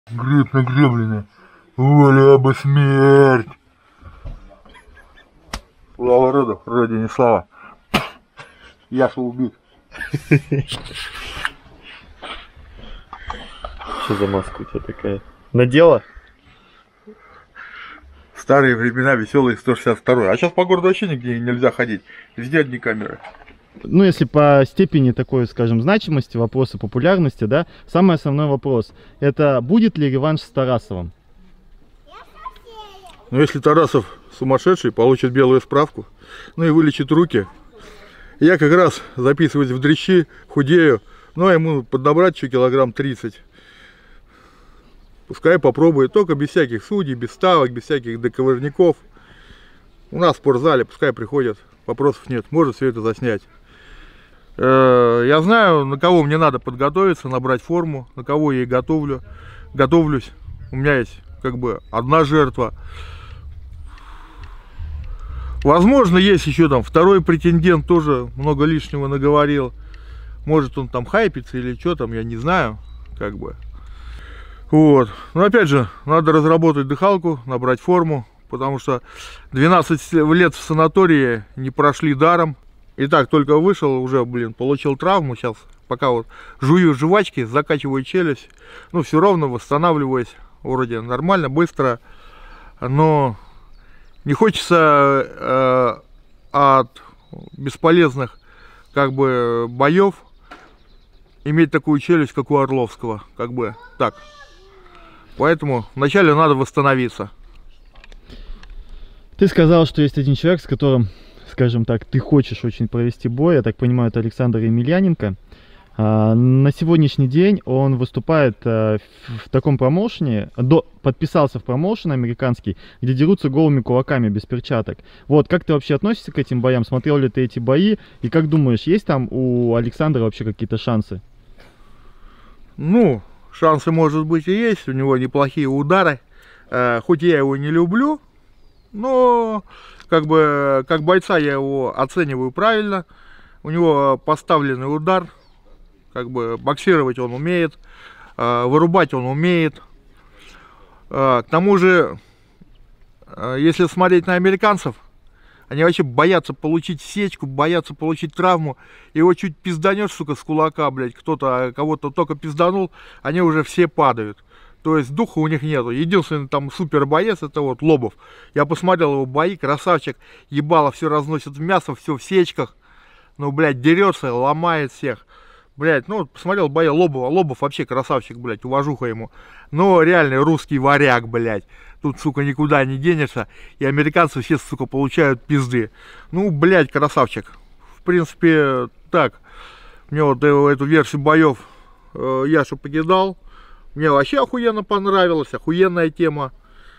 Греб нагребленный. Воля бы смерть. Слава роду, родине слава. Яша убит. Что за маска у тебя такая? Надела? Старые времена, веселые 162. А сейчас по городу вообще нигде нельзя ходить. Везде одни камеры. Ну, если по степени такой, скажем, значимости, вопроса популярности, да, самый основной вопрос, это будет ли реванш с Тарасовым? Ну, если Тарасов сумасшедший, получит белую справку, ну и вылечит руки. Я как раз записываюсь в дрищи, худею, ну, а ему поднабрать еще килограмм 30. Пускай попробует, только без всяких судей, без ставок, без всяких доковырников. У нас в спортзале, пускай приходят, вопросов нет, может все это заснять. Я знаю, на кого мне надо подготовиться, набрать форму, на кого я и готовлюсь. У меня есть как бы одна жертва. Возможно, есть еще там второй претендент, тоже много лишнего наговорил. Может, он там хайпится или что там, я не знаю, как бы. Вот. Но опять же, надо разработать дыхалку, набрать форму, потому что 12 лет в санатории не прошли даром. И так только вышел, уже, блин, получил травму. Сейчас пока вот жую жвачки, закачиваю челюсть. Ну, все равно восстанавливаюсь. Вроде нормально, быстро. Но не хочется от бесполезных как бы боев иметь такую челюсть, как у Орловского. Как бы так. Поэтому вначале надо восстановиться. Ты сказал, что есть один человек, с которым, скажем так, ты хочешь очень провести бой. Я так понимаю, это Александр Емельяненко. На сегодняшний день он выступает в таком промоушене, подписался в промоушен американский, где дерутся голыми кулаками, без перчаток. Вот, как ты вообще относишься к этим боям? Смотрел ли ты эти бои? И как думаешь, есть там у Александра вообще какие-то шансы? Ну, шансы, может быть, и есть. У него неплохие удары. Хоть я его не люблю, но как бы как бойца я его оцениваю правильно. У него поставленный удар. Как бы боксировать он умеет, вырубать он умеет. К тому же, если смотреть на американцев, они вообще боятся получить сечку, боятся получить травму. Его чуть пизданешь, сука, с кулака, блядь, кто-то кого-то только пизданул, они уже все падают. То есть духа у них нету. Единственный там супер боец, это вот Лобов. Я посмотрел его бои, красавчик, ебало все разносит в мясо, все в сечках. Ну, блядь, дерется, ломает всех. Блядь, ну, посмотрел бои Лобова. Лобов вообще красавчик, блядь, уважуха ему. Но реальный русский варяг, блядь. Тут, сука, никуда не денешься. И американцы все, сука, получают пизды. Ну, блядь, красавчик. В принципе, так. Мне вот эту версию боев Яша покидал. Мне вообще охуенно понравилось. Охуенная тема.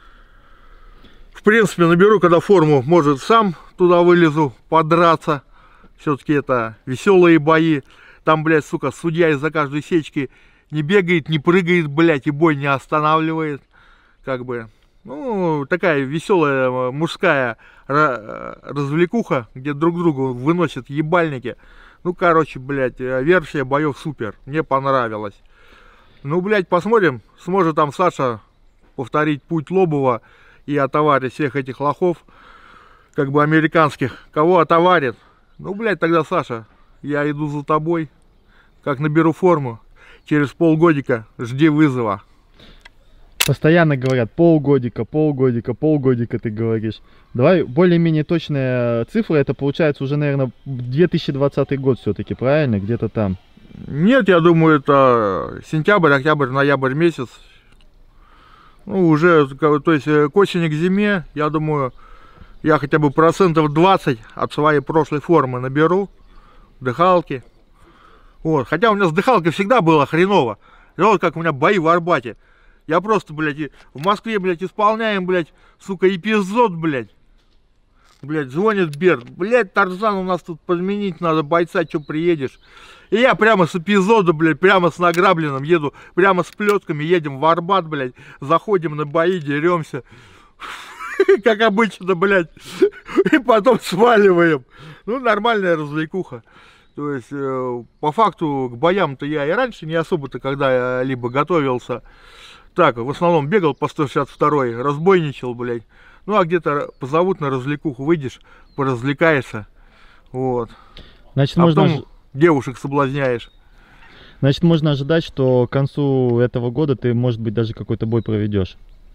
В принципе, наберу, когда форму, может, сам туда вылезу, подраться. Все-таки это веселые бои. Там, блядь, сука, судья из-за каждой сечки не бегает, не прыгает, блядь, и бой не останавливает. Как бы, ну, такая веселая мужская развлекуха, где друг другу выносят ебальники. Ну, короче, блядь, версия боев супер, мне понравилась. Ну, блядь, посмотрим, сможет там Саша повторить путь Лобова и отоварить всех этих лохов, как бы американских. Кого отоварит? Ну, блядь, тогда, Саша, я иду за тобой. Как наберу форму, через полгодика жди вызова. Постоянно говорят полгодика, ты говоришь. Давай более-менее точная цифра, это получается уже, наверное, 2020 год все-таки, правильно? Где-то там. Нет, я думаю, это сентябрь, октябрь, ноябрь месяц. Ну, уже, то есть к осени, к зиме, я думаю, я хотя бы процентов 20 от своей прошлой формы наберу. Дыхалки. Вот. Хотя у меня с дыхалкой всегда было хреново. И вот как у меня бои в Арбате. Я просто, блядь, в Москве, блядь, исполняем, блядь, сука, эпизод, блядь. Блядь, звонит Берт. Блядь, Тарзан, у нас тут подменить надо бойца, что приедешь. И я прямо с эпизода, блядь, прямо с награбленным еду, прямо с плетками едем в Арбат, блядь. Заходим на бои, деремся. Как обычно, блядь. И потом сваливаем. Ну, нормальная развлекуха. То есть, по факту, к боям-то я и раньше не особо-то когда-либо готовился. Так, в основном бегал по 162-й, разбойничал, блядь. Ну, а где-то позовут на развлекуху, выйдешь, поразвлекаешься. Вот. Значит, А можно, потом девушек соблазняешь. значит, можно ожидать, что к концу этого года ты, может быть, даже какой-то бой проведешь.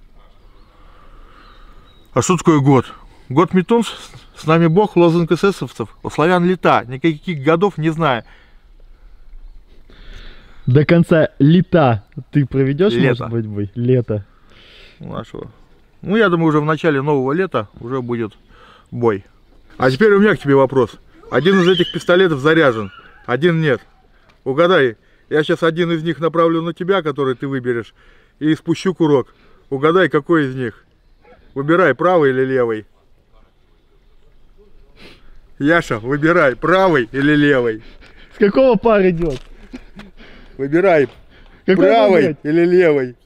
А что такое год? Год метун, с нами Бог, лозунг эсэсовцев. У славян лета, никаких годов не знаю. До конца лета ты проведешь, Лето. может быть, бой? Лето. Нашего. Ну, я думаю, уже в начале нового лета уже будет бой. А теперь у меня к тебе вопрос. Один из этих пистолетов заряжен, один нет. Угадай, я сейчас один из них направлю на тебя, который ты выберешь, и спущу курок. Угадай, какой из них. Выбирай, правый или левый. Яша, выбирай, правый или левый. С какого пар идет? Выбирай, Какой правый выбрать? или левый.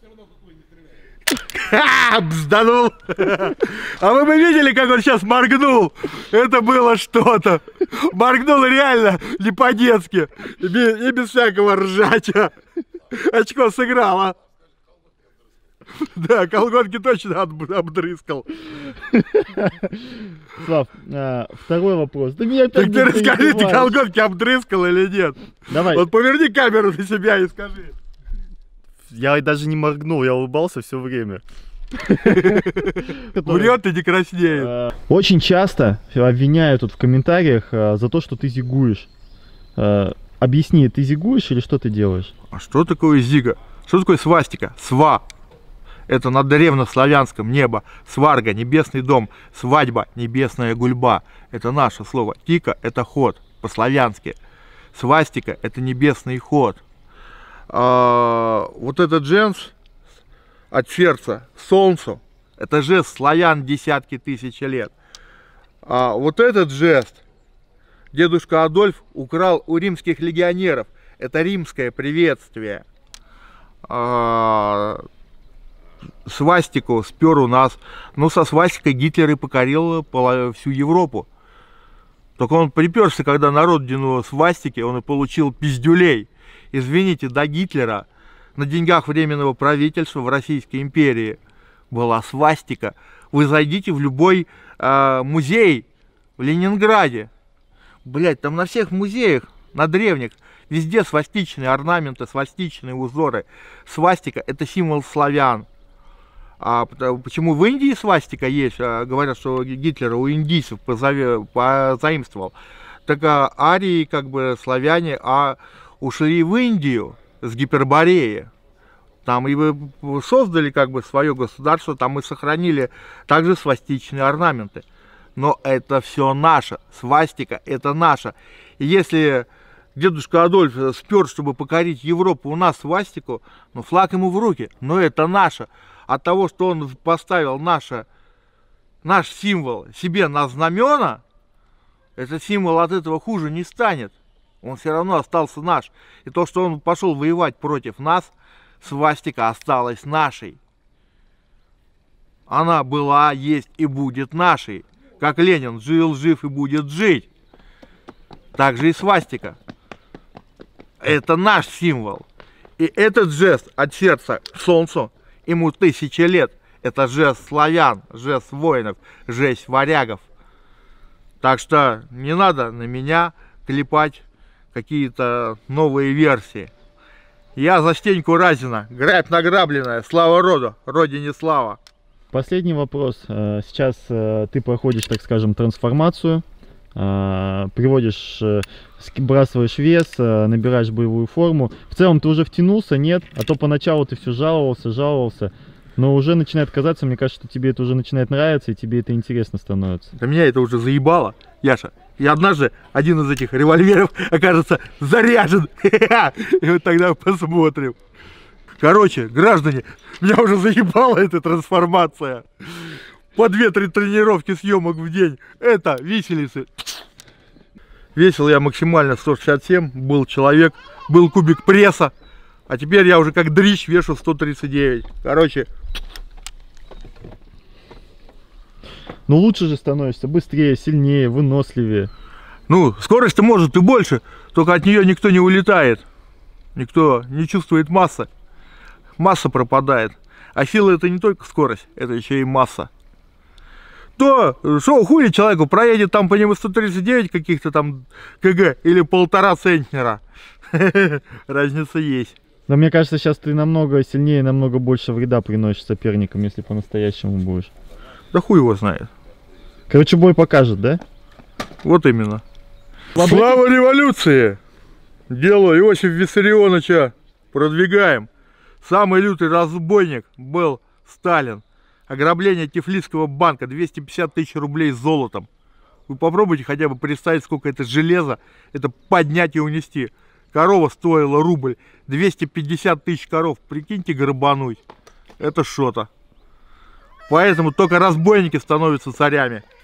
Ха, бзданул. А вы бы видели, как он сейчас моргнул? Это было что-то. Моргнул реально не по-детски. И без всякого ржача. Очко сыграло. Да, колготки точно обдрыскал. Слав, второй вопрос. Да меня опять Так ты не расскажи, ты перебиваешь. колготки обдрыскал или нет? Давай. Вот поверни камеру на себя и скажи. Я даже не моргнул, я улыбался все время. Врет и не краснеет. Очень часто обвиняют тут в комментариях за то, что ты зигуешь. Объясни, ты зигуешь или что ты делаешь? А что такое зига? Что такое свастика? Сва. Это на древнославянском небо. Сварга, небесный дом. Свадьба, небесная гульба. Это наше слово. Тика – это ход, по-славянски. Свастика – это небесный ход. Вот этот жест от сердца к солнцу – это жест славян десятки тысяч лет. А вот этот жест дедушка Адольф украл у римских легионеров. Это римское приветствие. Свастику спер у нас. Но со свастикой Гитлер и покорил всю Европу. Только он приперся, когда на родину свастики, он и получил пиздюлей. Извините, до Гитлера на деньгах Временного правительства в Российской империи была свастика. Вы зайдите в любой музей в Ленинграде. Блять, там на всех музеях, на древних, везде свастичные орнаменты, свастичные узоры. Свастика – это символ славян. А почему в Индии свастика есть? Говорят, что Гитлер у индийцев позаимствовал. Так арии, как бы славяне, ушли в Индию с Гипербореи. Там и создали как бы свое государство, там и сохранили также свастичные орнаменты. Но это все наше. Свастика – это наше. И если дедушка Адольф спер, чтобы покорить Европу, у нас свастику, ну флаг ему в руки, но это наше. От того, что он поставил наш символ себе на знамена, этот символ от этого хуже не станет. Он все равно остался наш. И то, что он пошел воевать против нас, свастика осталась нашей. Она была, есть и будет нашей. Как Ленин жил, жив и будет жить. Так же и свастика. Это наш символ. И этот жест от сердца к солнцу, ему 1000 лет. Это жест славян, жест воинов, жест варягов. Так что не надо на меня клепать какие-то новые версии. Я за Стеньку Разина, грабь награбленная, слава роду, родине слава. Последний вопрос. Сейчас ты проходишь, так скажем, трансформацию, приводишь, сбрасываешь вес, набираешь боевую форму. В целом ты уже втянулся, нет? А то поначалу ты все жаловался, но уже начинает казаться, мне кажется, что тебе это уже начинает нравиться, и тебе это интересно становится. Да меня это уже заебало, Яша. И однажды один из этих револьверов окажется заряжен. И вот тогда посмотрим. Короче, граждане, меня уже заебала эта трансформация. По 2-3 тренировки съемок в день. Это виселицы. Весил я максимально 167, был человек, был кубик пресса. А теперь я уже как дрищ вешу 139. Короче. Ну лучше же становишься, быстрее, сильнее, выносливее. Ну, скорость-то может и больше, только от нее никто не улетает. Никто не чувствует массы. масса пропадает. А сила это не только скорость, это еще и масса. То, что хули человеку проедет там по нему 139 каких-то там кг или 1,5 центнера. Разница есть. Но мне кажется, сейчас ты намного сильнее, намного больше вреда приносишь соперникам, если по-настоящему будешь. Да хуй его знает. Короче, бой покажет, да? Вот именно. Слава революции! Дело Иосифа Виссарионовича продвигаем. Самый лютый разбойник был Сталин. Ограбление Тифлисского банка, 250 тысяч рублей с золотом. Вы попробуйте хотя бы представить, сколько это железа, это поднять и унести. Корова стоила рубль, 250 тысяч коров, прикиньте, грабануть. Это что-то. Поэтому только разбойники становятся царями.